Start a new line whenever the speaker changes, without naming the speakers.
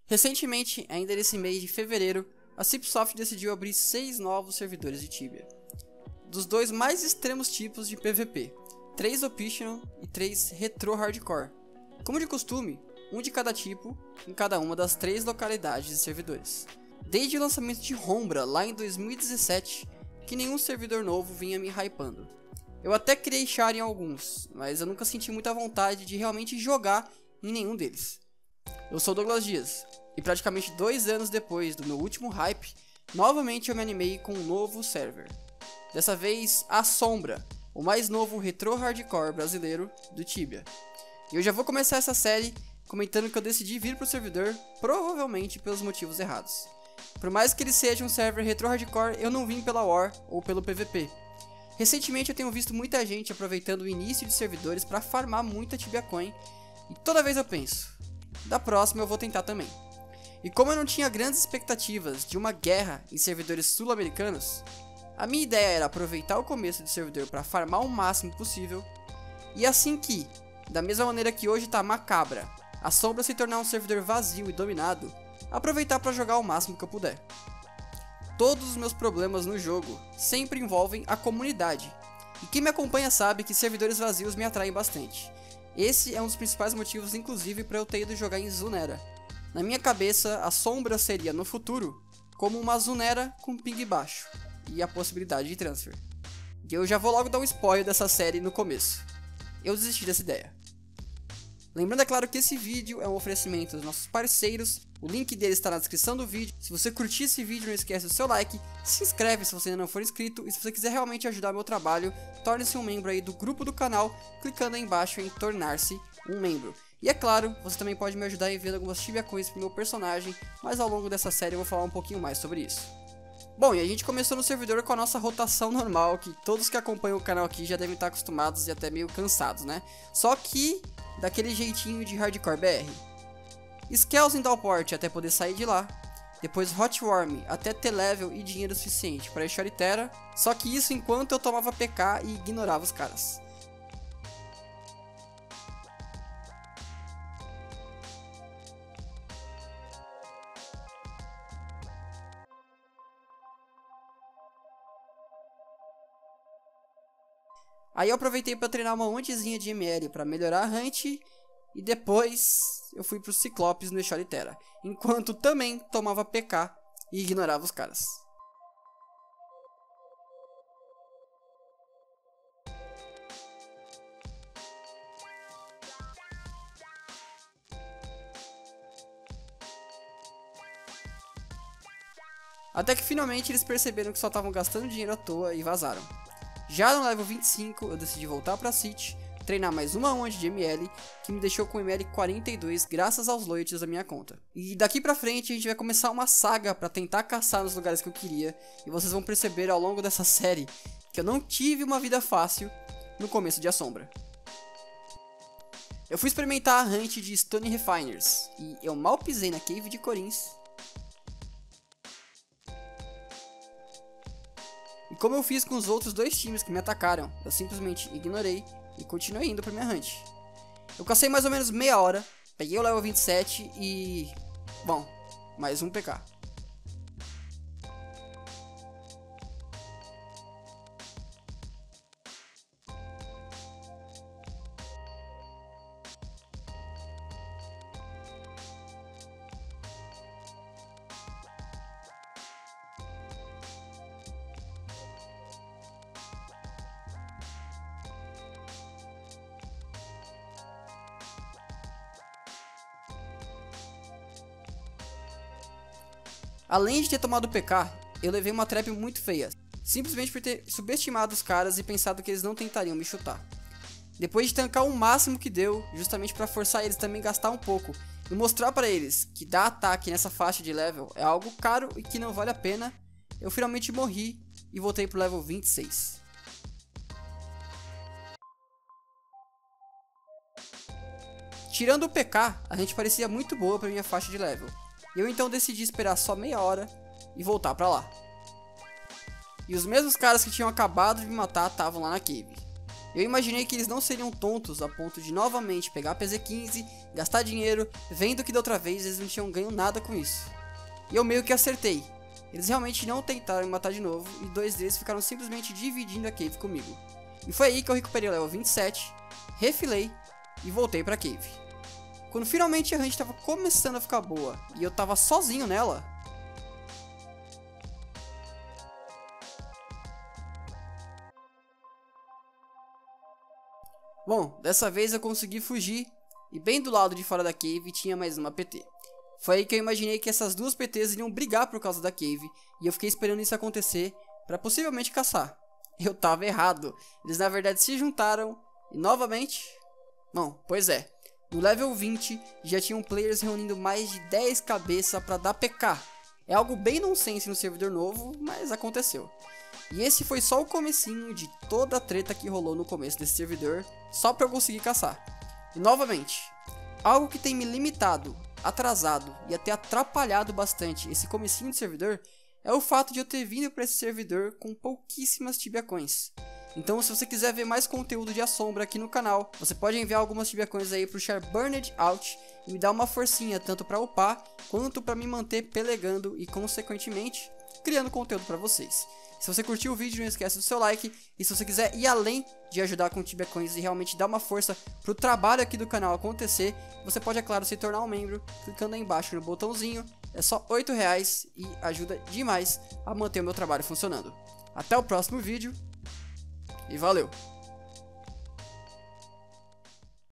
Recentemente, ainda nesse mês de fevereiro, a Cipsoft decidiu abrir 6 novos servidores de Tibia, dos dois mais extremos tipos de PVP, 3 Optional e 3 Retro Hardcore. Como de costume, um de cada tipo em cada uma das 3 localidades e servidores. Desde o lançamento de Hombra lá em 2017, que nenhum servidor novo vinha me hypando. Eu até criei char em alguns, mas eu nunca senti muita vontade de realmente jogar em nenhum deles. Eu sou Douglas Dias, e praticamente 2 anos depois do meu último hype, novamente eu me animei com um novo server. Dessa vez, a Sombra, o mais novo retro hardcore brasileiro do Tibia. E eu já vou começar essa série comentando que eu decidi vir pro servidor, provavelmente pelos motivos errados. Por mais que ele seja um server retro hardcore, eu não vim pela War ou pelo PVP. Recentemente eu tenho visto muita gente aproveitando o início de servidores para farmar muita Tibia Coin, e toda vez eu penso, da próxima eu vou tentar também. E como eu não tinha grandes expectativas de uma guerra em servidores sul-americanos, a minha ideia era aproveitar o começo do servidor para farmar o máximo possível, e assim que, da mesma maneira que hoje tá macabra, a Sombra se tornar um servidor vazio e dominado, aproveitar para jogar o máximo que eu puder. Todos os meus problemas no jogo sempre envolvem a comunidade, e quem me acompanha sabe que servidores vazios me atraem bastante. Esse é um dos principais motivos, inclusive, para eu ter ido jogar em Zunera. Na minha cabeça, a Sombra seria, no futuro, como uma Zunera com ping baixo, e a possibilidade de transfer. E eu já vou logo dar um spoiler dessa série no começo. Eu desisti dessa ideia. Lembrando, é claro, que esse vídeo é um oferecimento dos nossos parceiros, o link deles está na descrição do vídeo. Se você curtir esse vídeo, não esquece do seu like, se inscreve se você ainda não for inscrito, e se você quiser realmente ajudar meu trabalho, torne-se um membro aí do grupo do canal, clicando aí embaixo em tornar-se um membro. E é claro, você também pode me ajudar enviando algumas Tibia Coins pro meu personagem, mas ao longo dessa série eu vou falar um pouquinho mais sobre isso. Bom, e a gente começou no servidor com a nossa rotação normal, que todos que acompanham o canal aqui já devem estar acostumados e até meio cansados, né? Só que daquele jeitinho de Hardcore BR. Skells em Downport até poder sair de lá, depois Hot Worm até ter level e dinheiro suficiente para ir Charitera, só que isso enquanto eu tomava PK e ignorava os caras. Aí eu aproveitei para treinar uma montezinha de ML para melhorar a Hunt, e depois eu fui pro Ciclopes no Charitera, enquanto também tomava PK e ignorava os caras. Até que finalmente eles perceberam que só estavam gastando dinheiro à toa e vazaram. Já no level 25 eu decidi voltar pra City, treinar mais uma round de ML, que me deixou com ML 42 graças aos loyalties da minha conta. E daqui pra frente a gente vai começar uma saga pra tentar caçar nos lugares que eu queria, e vocês vão perceber ao longo dessa série que eu não tive uma vida fácil no começo de A Sombra. Eu fui experimentar a hunt de Stone Refiners, e eu mal pisei na cave de Corins. E como eu fiz com os outros 2 times que me atacaram, eu simplesmente ignorei e continuei indo pra minha hunt. Eu cacei mais ou menos meia hora, peguei o level 27 e... bom, mais um PK. Além de ter tomado PK, eu levei uma trap muito feia, simplesmente por ter subestimado os caras e pensado que eles não tentariam me chutar. Depois de tancar o máximo que deu, justamente para forçar eles também a gastar um pouco, e mostrar para eles que dar ataque nessa faixa de level é algo caro e que não vale a pena, eu finalmente morri e voltei pro level 26. Tirando o PK, a gente parecia muito boa pra minha faixa de level. Eu então decidi esperar só meia hora e voltar pra lá. E os mesmos caras que tinham acabado de me matar estavam lá na cave. Eu imaginei que eles não seriam tontos a ponto de novamente pegar a PZ-15, gastar dinheiro, vendo que da outra vez eles não tinham ganho nada com isso. E eu meio que acertei. Eles realmente não tentaram me matar de novo e 2 deles ficaram simplesmente dividindo a cave comigo. E foi aí que eu recuperei o level 27, refilei e voltei pra cave. Quando finalmente a hunt estava começando a ficar boa e eu tava sozinho nela, bom, dessa vez eu consegui fugir e bem do lado de fora da cave tinha mais uma PT. Foi aí que eu imaginei que essas duas PTs iriam brigar por causa da cave e eu fiquei esperando isso acontecer para possivelmente caçar. Eu tava errado, eles na verdade se juntaram e novamente... Bom, pois é, no level 20 já tinham players reunindo mais de 10 cabeças para dar PK. É algo bem nonsense no servidor novo, mas aconteceu. E esse foi só o comecinho de toda a treta que rolou no começo desse servidor, só para eu conseguir caçar. E novamente, algo que tem me limitado, atrasado e até atrapalhado bastante esse comecinho de servidor é o fato de eu ter vindo para esse servidor com pouquíssimas Tibia Coins. Então se você quiser ver mais conteúdo de Assombra aqui no canal, você pode enviar algumas Tibia Coins aí pro Char Burned Out e me dar uma forcinha tanto para upar quanto para me manter pelegando e consequentemente criando conteúdo para vocês. Se você curtiu o vídeo, não esquece do seu like. E se você quiser ir além de ajudar com Tibia Coins e realmente dar uma força pro trabalho aqui do canal acontecer, você pode, é claro, se tornar um membro clicando aí embaixo no botãozinho. É só R$8 e ajuda demais a manter o meu trabalho funcionando. Até o próximo vídeo e valeu!